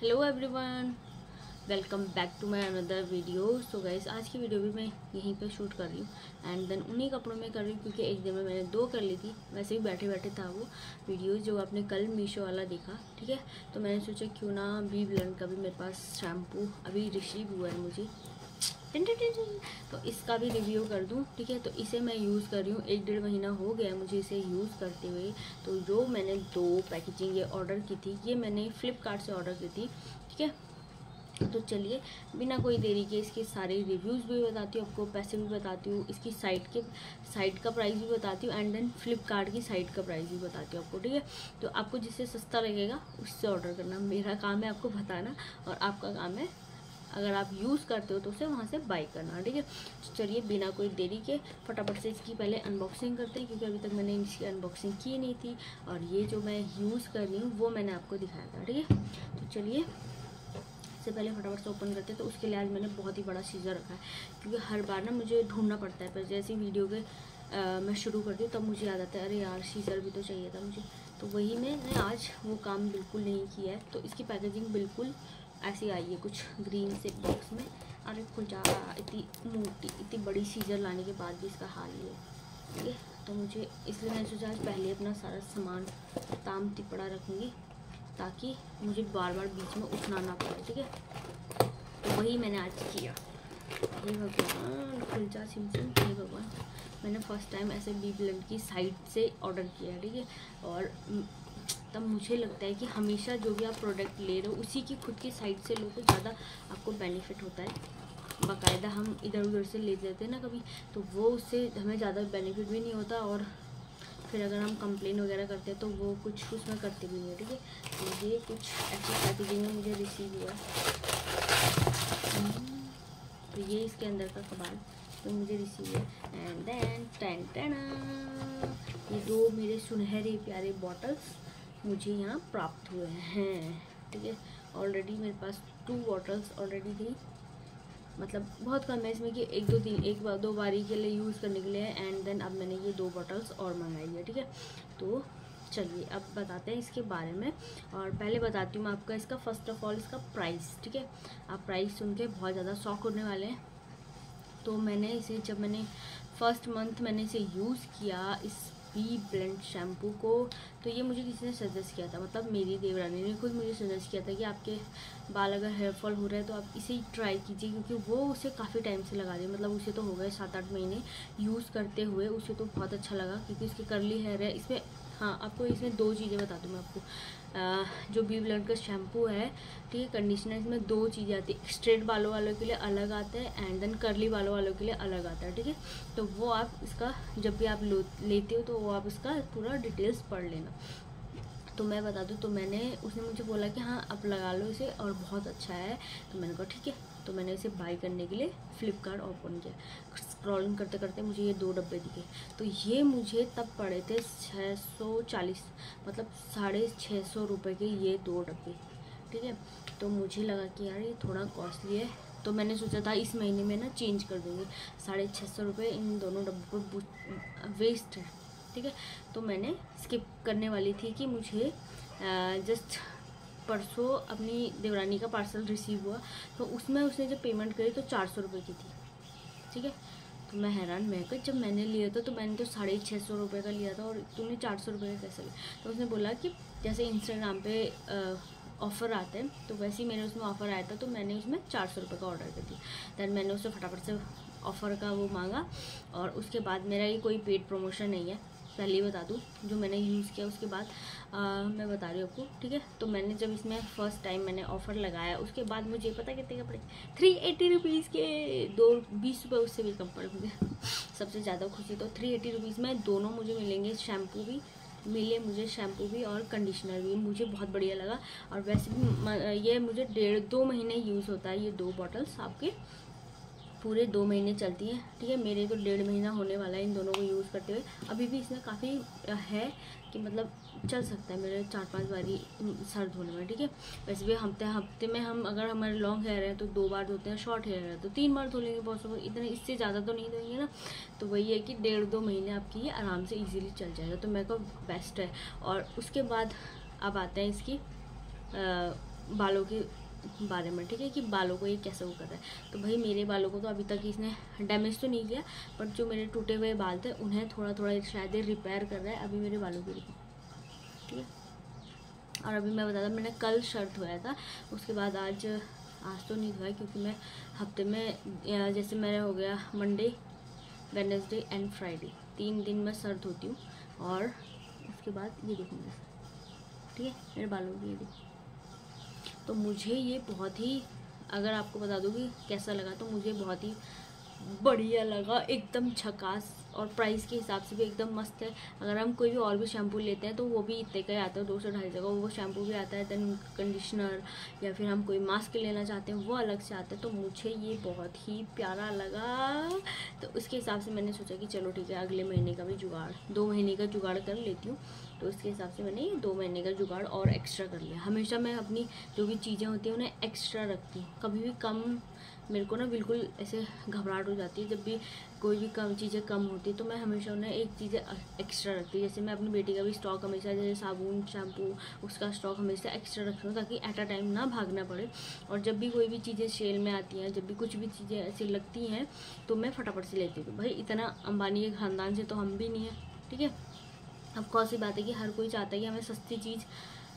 Hello everyone, welcome back to my another video. So guys, आज की video भी मैं यहीं पे शूट कर रही हूँ एंड देन उन्हीं कपड़ों में कर रही हूँ क्योंकि एक दिन में मैंने 2 कर ली थी। वैसे भी बैठे बैठे था वो वीडियो जो आपने कल मीशो वाला देखा, ठीक है। तो मैंने सोचा क्यों ना बी ब्लेंड का भी मेरे पास शैम्पू अभी रिसीव हुआ है मुझे, तो इसका भी रिव्यू कर दूं, ठीक है। तो इसे मैं यूज़ कर रही हूँ, 1-1.5 महीना हो गया मुझे इसे यूज़ करते हुए। तो जो मैंने 2 पैकेजिंग ये ऑर्डर की थी, ये मैंने फ्लिपकार्ट से ऑर्डर की थी, ठीक है। तो चलिए बिना कोई देरी के इसके सारे रिव्यूज़ भी बताती हूँ आपको, पैसे भी बताती हूँ, इसकी साइट का प्राइस भी बताती हूँ एंड देन फ्लिपकार्ट की साइट का प्राइस भी बताती हूँ आपको, ठीक है। तो आपको जिससे सस्ता लगेगा उससे ऑर्डर करना, मेरा काम है आपको बताना और आपका काम है अगर आप यूज़ करते हो तो उसे वहाँ से बाई करना, ठीक है। तो चलिए बिना कोई देरी के फटाफट से इसकी पहले अनबॉक्सिंग करते हैं क्योंकि अभी तक मैंने इसकी अनबॉक्सिंग की नहीं थी और ये जो मैं यूज़ कर रही हूँ वो मैंने आपको दिखाया था, ठीक है। तो चलिए से पहले फटाफट से ओपन करते हैं। तो उसके लिए आज मैंने बहुत ही बड़ा सीज़र रखा है क्योंकि हर बार ना मुझे ढूंढना पड़ता है, पर जैसे वीडियो के मैं शुरू करती हूँ तब मुझे याद आता है अरे यार सीज़र भी तो चाहिए था मुझे। तो वही मैंने आज वो काम बिल्कुल नहीं किया है। तो इसकी पैकेजिंग बिल्कुल ऐसी आई है कुछ ग्रीन से बॉक्स में। अरे खुल जा, इतनी मोटी इतनी बड़ी सीज़र लाने के बाद भी इसका हाल ये है, ठीक है। तो मुझे इसलिए मैंने सोचा आज पहले अपना सारा सामान ताम तिपड़ा रखूँगी ताकि मुझे बार बार बीच में उठना ना पड़े, ठीक है। तो वही मैंने आज किया। हे भगवान, खुल जा सिमसिम, हे भगवान। मैंने फर्स्ट टाइम ऐसे बी ब्लेंड की साइट से ऑर्डर किया, ठीक है। और तब मुझे लगता है कि हमेशा जो भी आप प्रोडक्ट ले रहे हो उसी की खुद की साइट से लो तो ज़्यादा आपको बेनिफिट होता है। बाकायदा हम इधर उधर से ले लेते हैं ना कभी, तो वो उससे हमें ज़्यादा बेनिफिट भी नहीं होता और फिर अगर हम कंप्लेन वगैरह करते हैं तो वो कुछ उसमें करते भी नहीं है, ठीक है। तो ये कुछ ऐसी पैकेजिंग में मुझे रिसीव हुआ है। तो ये इसके अंदर का कबाड़ तो मुझे रिसीव है एंड देन टेन ये 2 मेरे सुनहरे प्यारे बॉटल्स मुझे यहाँ प्राप्त हुए हैं, ठीक है। ऑलरेडी मेरे पास 2 बॉटल्स ऑलरेडी थी, मतलब बहुत कम है इसमें कि 1-2 बारी के लिए यूज़ करने के लिए एंड देन अब मैंने ये 2 बॉटल्स और मंगाई है, ठीक है। तो चलिए अब बताते हैं इसके बारे में और पहले बताती हूँ मैं आपका इसका फर्स्ट ऑफ ऑल इसका प्राइस, ठीक है। आप प्राइस सुन के बहुत ज़्यादा शॉक होने वाले हैं। तो मैंने इसे जब मैंने फर्स्ट मंथ मैंने इसे यूज़ किया इस बी ब्लेंड शैम्पू को, तो ये मुझे किसी ने सजेस्ट किया था, मतलब मेरी देवरानी ने खुद मुझे सजेस्ट किया था कि आपके बाल अगर हेयर फॉल हो रहा है तो आप इसे ही ट्राई कीजिए क्योंकि वो उसे काफ़ी टाइम से लगा रही है, मतलब उसे तो हो गए 7-8 महीने यूज़ करते हुए, उसे तो बहुत अच्छा लगा क्योंकि इसके कर्ली हेयर है। इसमें हाँ आपको इसमें 2 चीज़ें बता दूँ मैं आपको, जो बी ब्लेंड का शैम्पू है, ठीक है, कंडीशनर, इसमें 2 चीज़ें आती है। स्ट्रेट बालों वालों के लिए अलग आता है एंड देन कर्ली बालों वालों के लिए अलग आता है, ठीक है। तो वो आप इसका जब भी आप लेते हो तो वो आप इसका पूरा डिटेल्स पढ़ लेना। तो मैं बता दूँ तो मैंने उसने मुझे बोला कि हाँ आप लगा लो इसे और बहुत अच्छा है, तो मैंने कहा ठीक है। तो मैंने इसे बाई करने के लिए फ्लिपकार्ट ओपन किया, स्क्रॉलिंग करते करते मुझे ये 2 डब्बे दिखे। तो ये मुझे तब पड़े थे 640, मतलब 650 रुपये के ये 2 डब्बे, ठीक है। तो मुझे लगा कि यार ये थोड़ा कॉस्टली है, तो मैंने सोचा था इस महीने में ना चेंज कर दूँगी। 650 रुपये इन दोनों डब्बों पर वेस्ट है, ठीक है। तो मैंने स्किप करने वाली थी कि मुझे जस्ट परसों अपनी देवरानी का पार्सल रिसीव हुआ, तो उसमें उसने जब पेमेंट करी तो 400 रुपये की थी, ठीक है। तो मैं हैरान, मैं कहा जब मैंने लिया था तो मैंने तो 650 रुपये का लिया था और तूने 400 रुपये का कैसे लिया। तो उसने बोला कि जैसे इंस्टाग्राम पे ऑफ़र आते हैं तो वैसे ही मेरे उसमें ऑफ़र आया था, तो मैंने उसमें 400 रुपये का ऑर्डर कर दिया। दैन मैंने उससे फटाफट से ऑफ़र का वो मांगा और उसके बाद मेरा ये कोई पेड प्रमोशन नहीं है, पहले ही बता दूँ। जो मैंने यूज़ किया उसके बाद मैं बता रही हूँ आपको, ठीक है। तो मैंने जब इसमें फ़र्स्ट टाइम मैंने ऑफ़र लगाया उसके बाद मुझे पता कितने का पड़े, 380 रुपीज़ के 20 रुपये उससे भी कम पड़े मुझे। सबसे ज़्यादा खुशी तो 380 रुपीज़ में दोनों मुझे मिलेंगे, शैम्पू भी मिले मुझे, शैम्पू भी और कंडीशनर भी, मुझे बहुत बढ़िया लगा। और वैसे भी ये मुझे 1.5-2 महीने यूज़ होता है, ये 2 बॉटल्स आपके पूरे 2 महीने चलती हैं, ठीक है। मेरे तो 1.5 महीना होने वाला है इन दोनों को यूज़ करते हुए। अभी भी इसमें काफ़ी है कि मतलब चल सकता है मेरे 4-5 बारी सर धोने में, ठीक है। वैसे भी हफ्ते में हम अगर हमारे लॉन्ग हेयर है तो 2 बार धोते हैं, शॉर्ट हेयर है तो 3 बार धो लेंगे, बहुत सब इतने, इससे ज़्यादा तो नहीं धोएंगे ना। तो वही है कि 1.5-2 महीने आपकी ये आराम से ईजिली चल जाएगा, तो मेरे को बेस्ट है। और उसके बाद अब आते हैं इसकी बालों के बारे में, ठीक है, कि बालों को ये कैसे वो कर रहा है। तो भाई मेरे बालों को तो अभी तक इसने डैमेज तो नहीं किया, बट जो मेरे टूटे हुए बाल थे उन्हें थोड़ा थोड़ा शायद रिपेयर कर रहा है अभी मेरे बालों के लिए, ठीक है। और अभी मैं बता दूँ, मैंने कल शर्ट धोया था, उसके बाद आज तो नहीं धोया, क्योंकि मैं हफ्ते में जैसे मेरा हो गया मंडे, वेडनेसडे एंड फ्राइडे, 3 दिन मैं सर धोती हूँ। और उसके बाद ये देखूँगी, ठीक है, मेरे बालों की ये देखो। तो मुझे ये बहुत ही, अगर आपको बता दूँ कि कैसा लगा, तो मुझे बहुत ही बढ़िया लगा, एकदम झकास, और प्राइस के हिसाब से भी एकदम मस्त है। अगर हम कोई भी और भी शैम्पू लेते हैं तो वो भी इतने का ही आता है, 200-250 का वो शैम्पू भी आता है, देन कंडीशनर, या फिर हम कोई मास्क लेना चाहते हैं वो अलग से आता है। तो मुझे ये बहुत ही प्यारा लगा, तो उसके हिसाब से मैंने सोचा कि चलो ठीक है, अगले महीने का भी जुगाड़, 2 महीने का जुगाड़ कर लेती हूँ। तो इसके हिसाब से मैंने 2 महीने का जुगाड़ और एक्स्ट्रा कर लिया। हमेशा मैं अपनी जो भी चीज़ें होती हैं उन्हें एक्स्ट्रा रखती हूँ, कभी भी कम, मेरे को ना बिल्कुल ऐसे घबराहट हो जाती है जब भी कोई भी कम चीज़ें कम होती है, तो मैं हमेशा उन्हें एक चीज़ें एक्स्ट्रा रखती हूँ। जैसे मैं अपनी बेटी का भी स्टॉक हमेशा, जैसे साबुन, शैम्पू, उसका स्टॉक हमेशा एक्स्ट्रा रखती हूँ, ताकि एट अ टाइम ना भागना पड़े। और जब भी कोई भी चीज़ें सेल में आती हैं, जब भी कुछ भी चीज़ें ऐसी लगती हैं, तो मैं फटाफट से लेती हूँ। भाई इतना अंबानी के ख़ानदान से तो हम भी नहीं हैं, ठीक है। अब कौन सी बात है कि हर कोई चाहता है कि हमें सस्ती चीज़,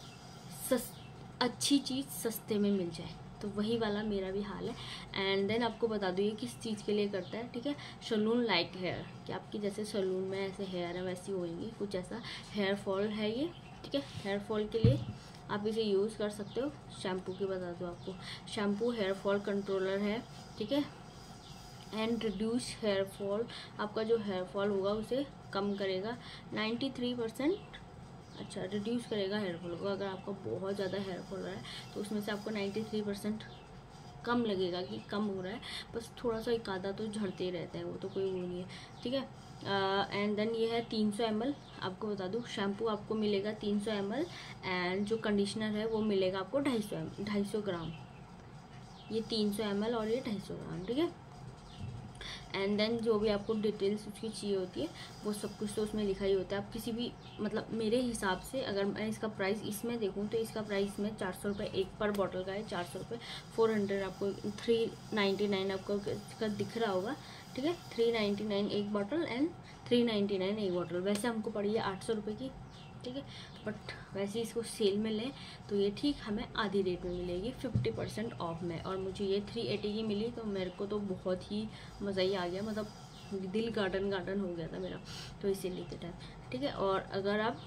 अच्छी चीज़ सस्ते में मिल जाए, तो वही वाला मेरा भी हाल है। एंड देन आपको बता दूँ ये किस चीज़ के लिए करता है, ठीक है, सैलून लाइक हेयर, कि आपकी जैसे सैलून में ऐसे हेयर है वैसी होएंगी, कुछ ऐसा हेयर फॉल है ये, ठीक है। हेयर फॉल के लिए आप इसे यूज़ कर सकते हो। शैम्पू की बता दूँ आपको, शैम्पू हेयर फॉल कंट्रोलर है, ठीक है, एंड रिड्यूस हेयर फॉल, आपका जो हेयर फॉल होगा उसे कम करेगा 93%, अच्छा रिड्यूस करेगा हेयर फॉल को। अगर आपका बहुत ज़्यादा हेयर फॉल हो रहा है तो उसमें से आपको 93% कम लगेगा कि कम हो रहा है, बस थोड़ा सा एक आधा तो झड़ते ही रहते हैं, वो तो कोई वो नहीं है, ठीक है। एंड देन ये है 300 ml, आपको बता दूँ शैम्पू आपको मिलेगा 300 ml, एंड जो कंडीशनर है वो मिलेगा आपको 250 ग्राम, ये 300 ml और ये 250 ग्राम, ठीक है। एंड देन जो भी आपको डिटेल्स उसकी चाहिए होती है वो सब कुछ तो उसमें लिखा ही होता है। आप किसी भी, मतलब मेरे हिसाब से अगर मैं इसका प्राइस इसमें देखूँ तो इसका प्राइस में 400 रुपये एक पर बॉटल का है, 400 रुपये, 400 आपको 399 आपको इसका दिख रहा होगा, ठीक है, 399 एक बॉटल एंड 399 एक बॉटल। वैसे हमको पड़ी है 800 रुपये की, ठीक है, बट वैसे इसको सेल में लें तो ये ठीक हमें आधी रेट में मिलेगी 50% ऑफ में। और मुझे ये 380 की मिली, तो मेरे को तो बहुत ही मज़ा ही आ गया, मतलब दिल गार्डन हो गया था मेरा, तो इसे लेते टाइम, ठीक है। और अगर आप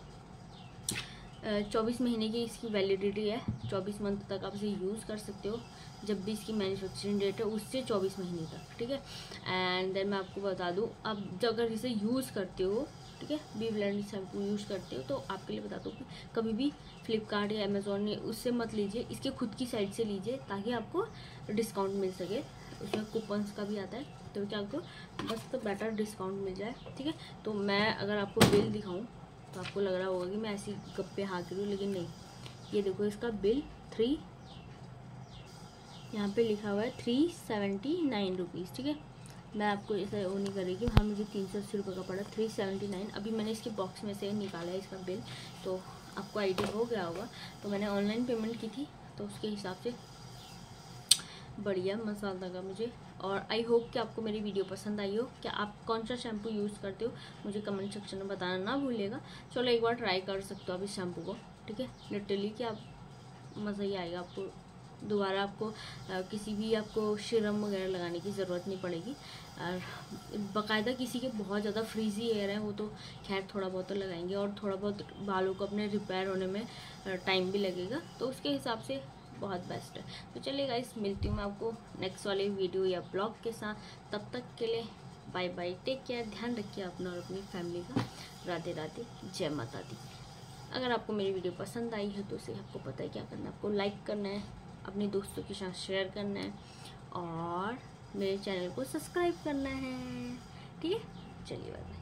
24 महीने की इसकी वैलिडिटी है, 24 मंथ तक आप इसे यूज़ कर सकते हो, जब भी इसकी मैन्युफैक्चरिंग डेट है उससे 24 महीने तक, ठीक है। एंड देन मैं आपको बता दूँ, अब अगर इसे यूज़ करते हो, ठीक है, बी ब्लेंड शैम्पू यूज़ करते हो, तो आपके लिए बता दूँ कि कभी भी फ्लिपकार्ट या अमेज़ॉन उससे मत लीजिए, इसके खुद की साइट से लीजिए, ताकि आपको डिस्काउंट मिल सके। उसमें कूपन्स का भी आता है, तो क्या आपको बस तो बेटर डिस्काउंट मिल जाए, ठीक है। तो मैं अगर आपको बिल दिखाऊँ तो आपको लग रहा होगा कि मैं ऐसी गप्पे हाँक रही हूँ, लेकिन नहीं, ये देखो इसका बिल यहाँ पे लिखा हुआ है 379 रुपीज़, ठीक है। मैं आपको ऐसा वो नहीं करेगी, हाँ मुझे 380 रुपये का पड़ा, 379। अभी मैंने इसके बॉक्स में से निकाला है इसका बिल, तो आपको आइडिया हो गया होगा। तो मैंने ऑनलाइन पेमेंट की थी, तो उसके हिसाब से बढ़िया मसाला लगा मुझे। और आई होप कि आपको मेरी वीडियो पसंद आई हो। क्या आप कौन सा शैम्पू यूज़ करते हो मुझे कमेंट सेक्शन में बताना ना भूलिएगा। चलो एक बार ट्राई कर सकते हो आप इस शैम्पू को, ठीक है, लिटरली कि आप मज़ा ही आएगा आपको। दोबारा आपको किसी भी आपको सीरम वगैरह लगाने की ज़रूरत नहीं पड़ेगी। और बाकायदा किसी के बहुत ज़्यादा फ्रीजी हेयर है वो तो खैर थोड़ा बहुत तो लगाएंगे, और थोड़ा बहुत बालों को अपने रिपेयर होने में टाइम भी लगेगा, तो उसके हिसाब से बहुत बेस्ट है। तो चलिए गाइस, मिलती हूँ मैं आपको नेक्स्ट वाले वीडियो या ब्लॉग के साथ। तब तक के लिए बाय बाय, टेक केयर, ध्यान रखिए अपना और अपनी फैमिली का। राधे राधे, जय माता दी। अगर आपको मेरी वीडियो पसंद आई है तो उसे आपको पता है क्या करना है, आपको लाइक करना है, अपने दोस्तों के साथ शेयर करना है, और मेरे चैनल को सब्सक्राइब करना है, ठीक है। चलिए बाय।